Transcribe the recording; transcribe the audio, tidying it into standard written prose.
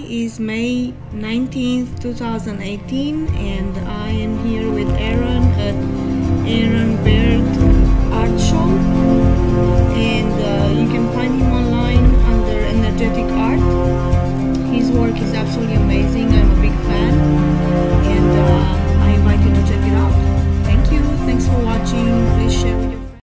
is May 19th, 2018, and I am here with Era